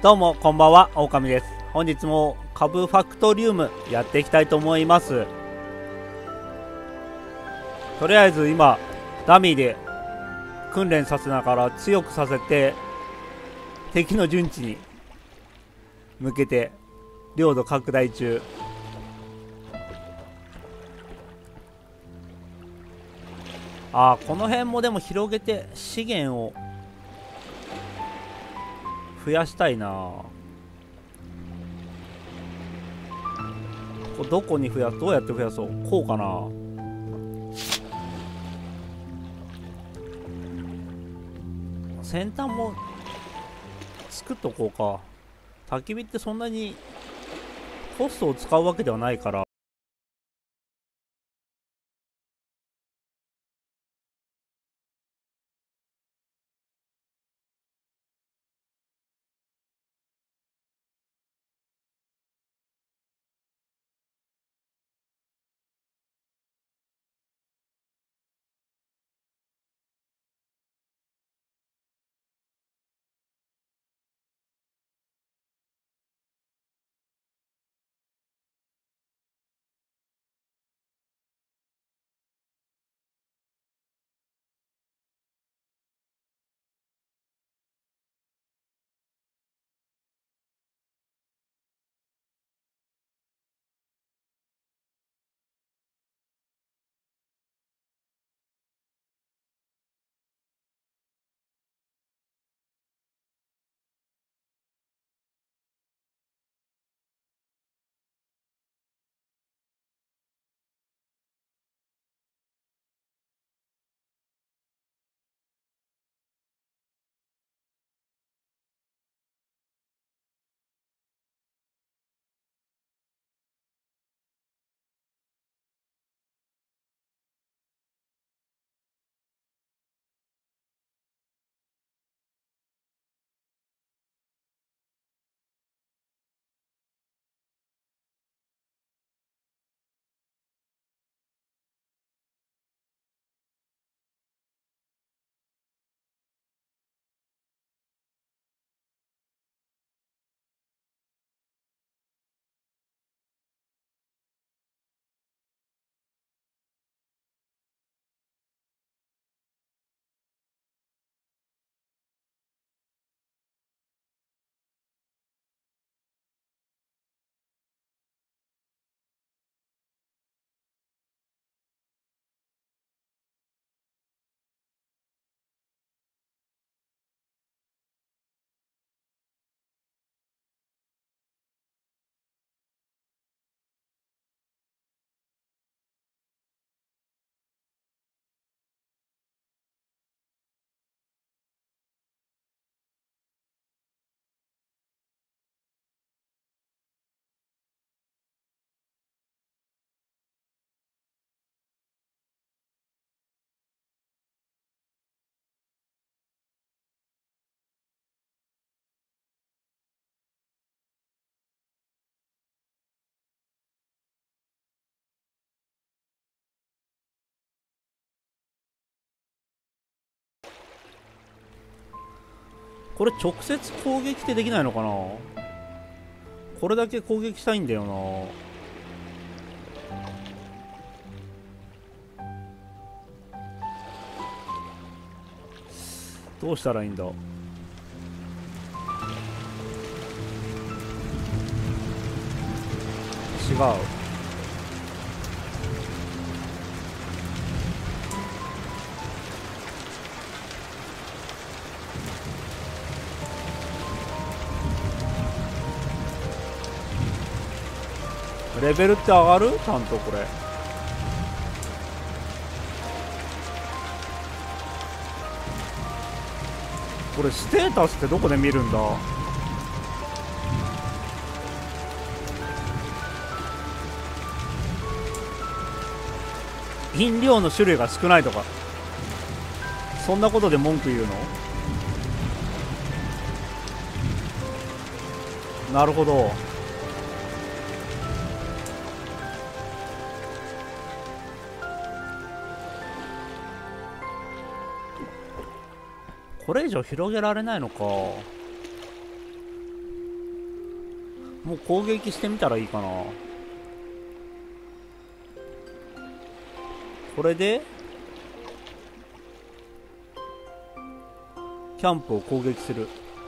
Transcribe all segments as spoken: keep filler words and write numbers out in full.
どうもこんばんは、オオカミです。本日も株ファクトリウムやっていきたいと思います。とりあえず今ダミーで訓練させながら強くさせて、敵の陣地に向けて領土拡大中。あー、この辺もでも広げて資源を増やしたいな。これどこに増やす、どうやって増やそう。こうかな。先端も作っとこうか。焚き火ってそんなにコストを使うわけではないから。これ直接攻撃ってできないのかな。これだけ攻撃したいんだよな。どうしたらいいんだ。違う。レベルって上がる？ちゃんとこれ。これステータスってどこで見るんだ？飲料の種類が少ないとか、そんなことで文句言うの？なるほど。これ以上広げられないのか。 もう攻撃してみたらいいかな。これでキャンプを攻撃する。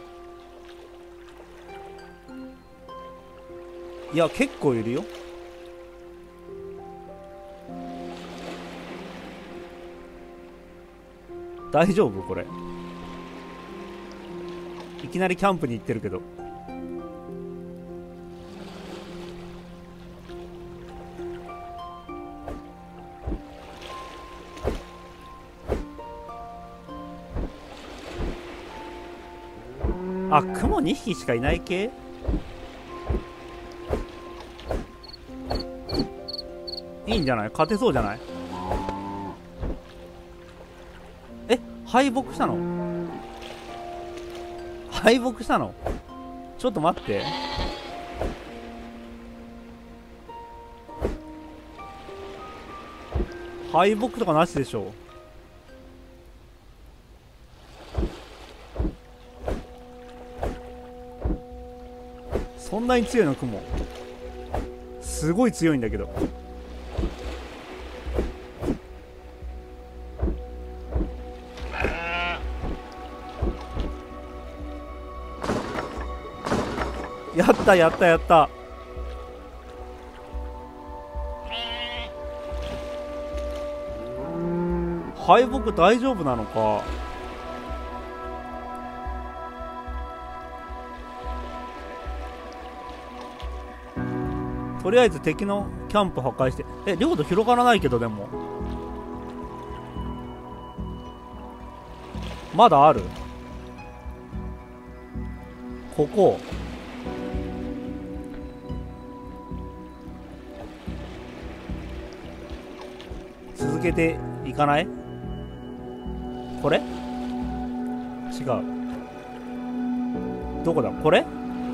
いや結構いるよ。大丈夫これ。いきなりキャンプに行ってるけど。あ、雲にひきしかいない系。いいんじゃない？勝てそうじゃない？え、敗北したの？敗北したの？ちょっと待って。敗北とかなしでしょ。そんなに強いの？雲すごい強いんだけど。やったやったやった。敗北大丈夫なのか。とりあえず敵のキャンプ破壊して。え、領土広がらないけど。でもまだある。ここ続けていかない？これ？違う。どこだ？これ？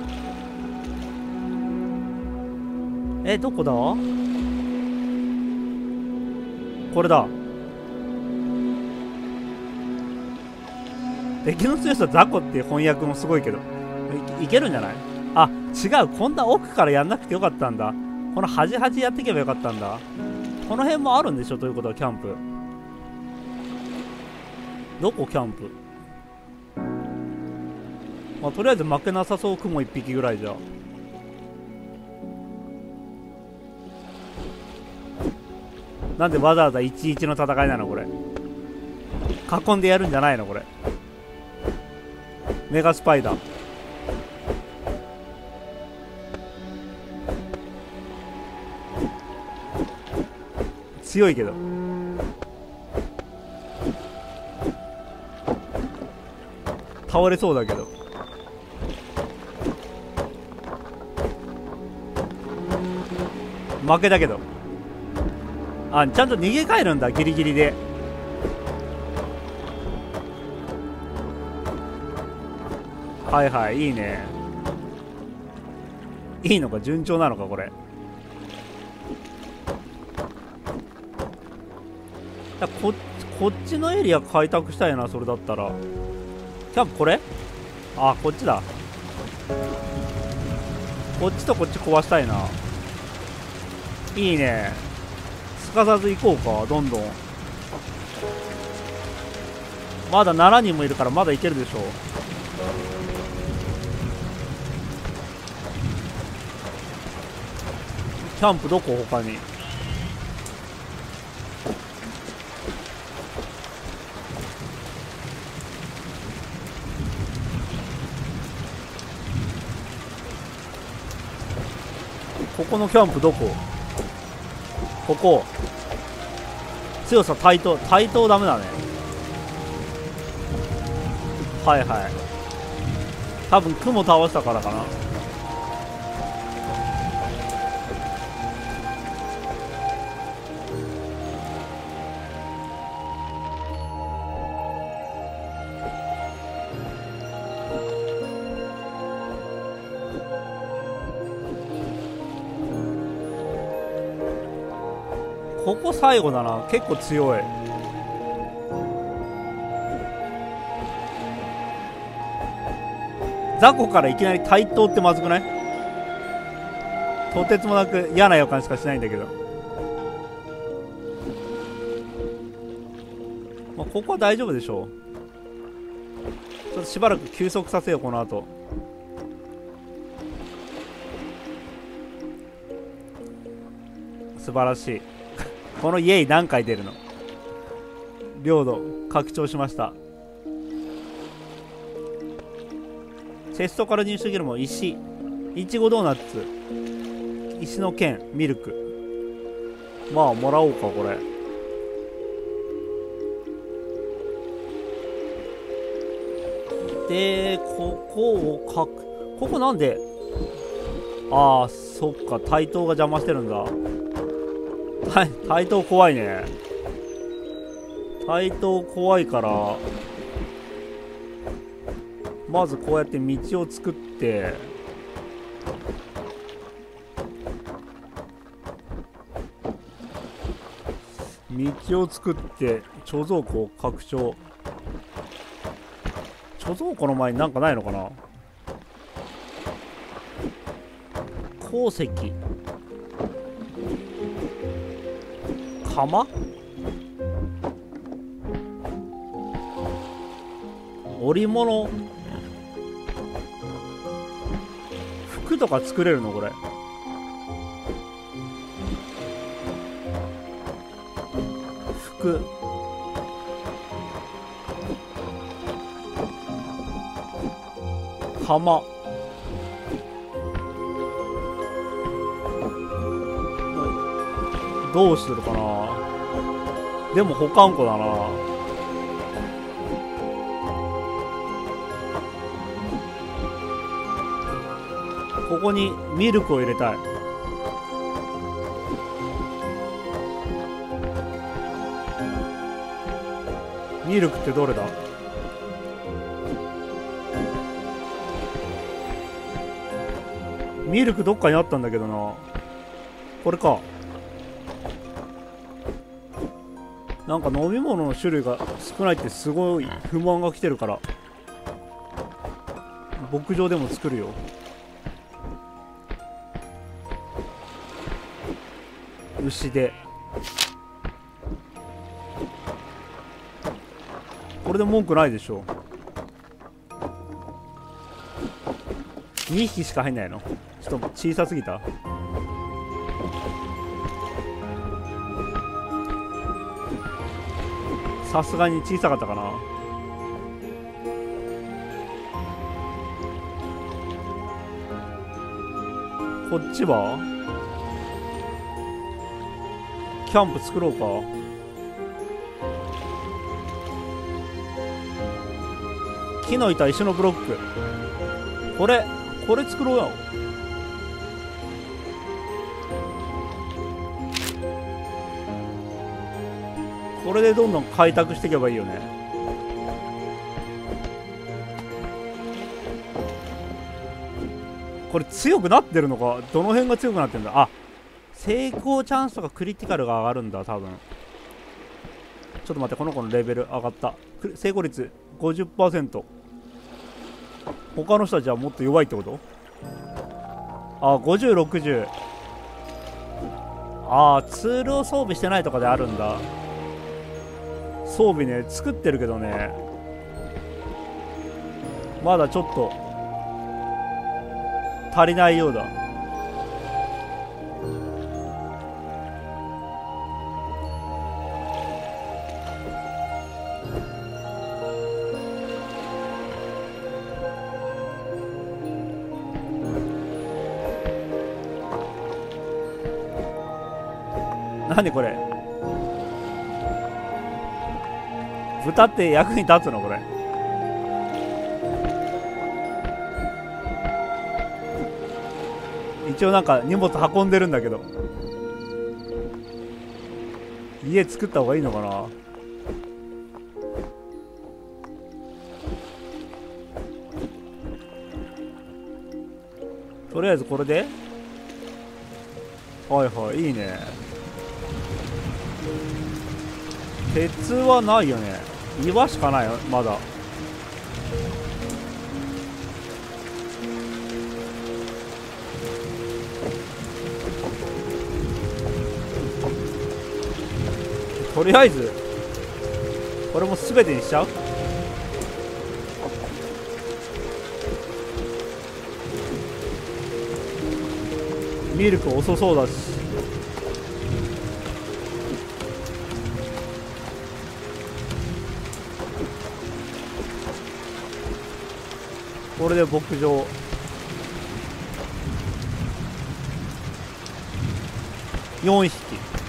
え、どこだ？これだ。敵の強さ雑魚っていう翻訳もすごいけど い, いけるんじゃない？あ、違う。こんな奥からやんなくてよかったんだ。この端端やっていけばよかったんだ。この辺もあるんでしょ。ということはキャンプ。どこキャンプ？まあとりあえず負けなさそう。雲一匹ぐらいじゃ。なんでわざわざいちいちの戦いなのこれ。囲んでやるんじゃないのこれ。メガスパイダー強いけど。倒れそうだけど。負けだけど。あ、ちゃんと逃げ帰るんだ。ギリギリで。はいはい、いいね。いいのか？順調なのかこれ。こ, こっちのエリア開拓したいな。それだったらキャンプこれ。あ、こっちだ。こっちとこっち壊したいな。いいね。すかさず行こうか。どんどん。まだななにんもいるからまだいけるでしょう。キャンプどこ？他に。ここのキャンプどこ？ここ。強さ対等。対等ダメだね。はいはい。多分雲倒したからかな。ここ最後だな。結構強い。雑魚からいきなり対等ってまずくない？ とてつもなく嫌な予感しかしないんだけど、まあ、ここは大丈夫でしょう。ちょっとしばらく休息させようこの後。素晴らしいこの家何回出るの。領土拡張しました。チェストから入手できるもの、石、いちごドーナツ、石の剣、ミルク。まあもらおうかこれ。でここをかく、ここなんで、ああそっか、対等が邪魔してるんだ。対対等怖いね。対等怖いから、まずこうやって道を作って、道を作って貯蔵庫を拡張。貯蔵庫の前になんかないのかな。鉱石、釜、織物、服とか作れるのこれ。服、釜、どうするかな。でも保管庫だな。ここにミルクを入れたい。ミルクってどれだ。ミルクどっかにあったんだけどな。これか。なんか飲み物の種類が少ないってすごい不満が来てるから、牧場でも作るよ。牛でこれで文句ないでしょ。にひきしか入んないの。ちょっと小さすぎた。さすがに小さかったかな。こっちはキャンプ作ろうか。木の板、石のブロック、これこれ作ろうよ。これでどんどん開拓していけばいいよね。これ強くなってるのか。どの辺が強くなってるんだ。あ、成功チャンスとかクリティカルが上がるんだ多分。ちょっと待って、この子のレベル上がった。成功率 ごじゅっパーセント。 他の人たちはもっと弱いってこと。あ、ごじゅう、ろくじゅう。ああ、ツールを装備してないとかであるんだ。装備ね、作ってるけどね、まだちょっと足りないようだ。何これ。豚って役に立つのこれ。一応なんか荷物運んでるんだけど、家作った方がいいのかな。とりあえずこれで、はいはい、いいね。鉄はないよね。岩しかないよまだ。 とりあえずこれも全てにしちゃう。ミルク遅そうだし。これで牧場よんひき。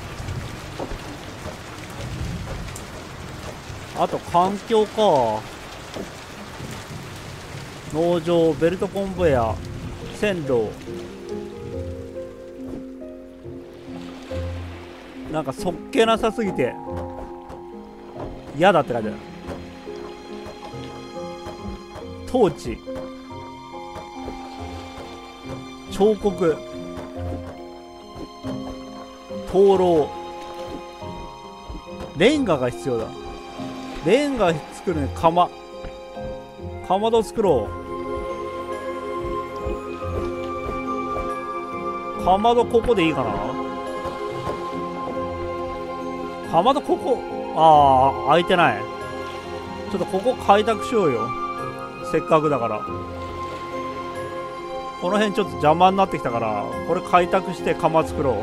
あと環境か。農場、ベルトコンベヤ、線路。なんかそっけなさすぎて嫌だって感じだ。トーチ、彫刻、灯籠、レンガが必要だ。レンガ作るね。窯かまど作ろう。かまどここでいいかな。かまどここ、ああ空いてない。ちょっとここ開拓しようよ、せっかくだから。この辺ちょっと邪魔になってきたから、これ開拓して窯作ろ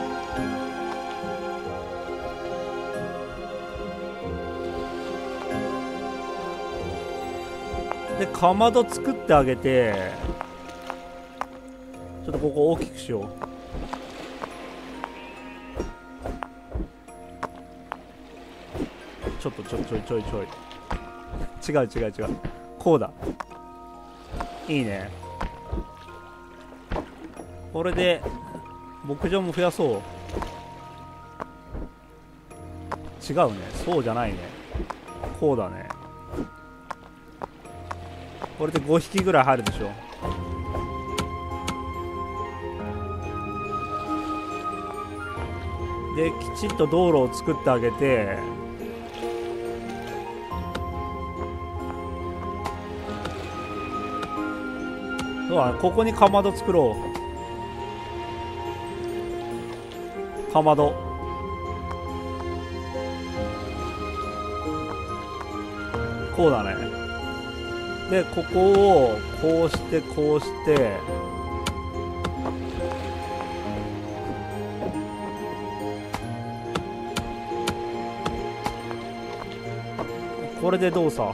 う。でかまど作ってあげて、ちょっとここ大きくしよう。ちょっとちょいちょいちょいちょい違う違う違う、こうだ。いいね。これで牧場も増やそう。違うね、そうじゃないね。こうだね。これでごひきぐらい入るでしょ。できちんと道路を作ってあげて、そうだね、ここにかまど作ろう。かまどこうだね。でここをこうしてこうして、これでどうさ。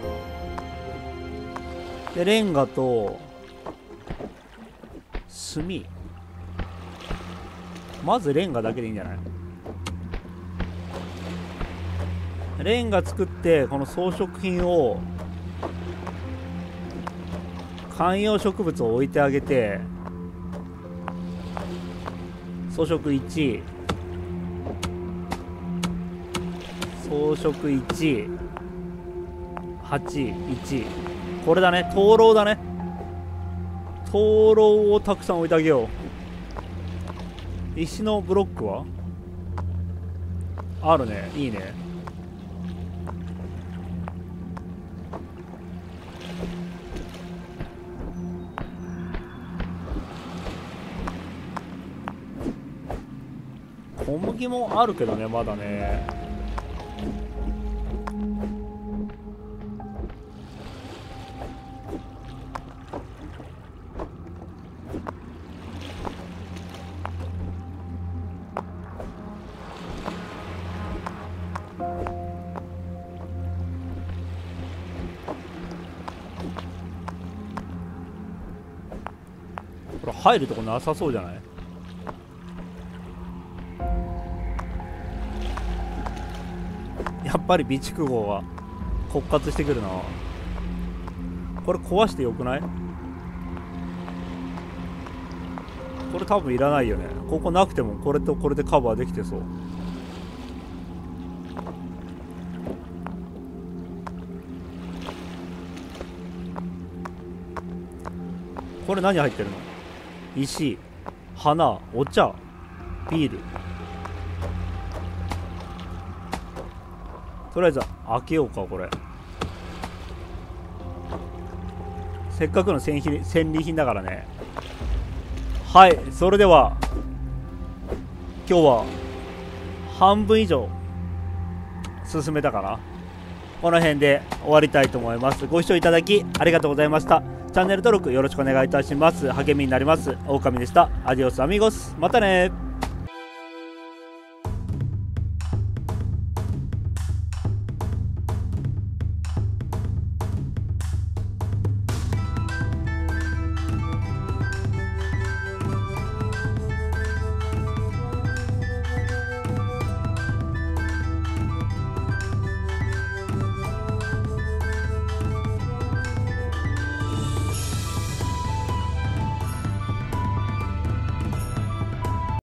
でレンガと炭、まずレンガだけでいいんじゃない。レンガ作って、この装飾品を観葉植物を置いてあげて、装飾いち、装飾いち、はち、いち、これだね、灯籠だね。灯籠をたくさん置いてあげよう。石のブロックはあるね、いいね。小麦もあるけどね、まだね。これ入るとこなさそうじゃない？やっぱり備蓄壕が枯渇してくるな。これ壊してよくない？これ多分いらないよね。ここなくてもこれとこれでカバーできてそう。これ何入ってるの？石、花、お茶、ビール。とりあえず開けようか。これせっかくの戦利戦利品だからね。はい、それでは今日は半分以上進めたかな。この辺で終わりたいと思います。ご視聴いただきありがとうございました。チャンネル登録よろしくお願いいたします。励みになります。オオカミでした。アディオスアミゴス。またね。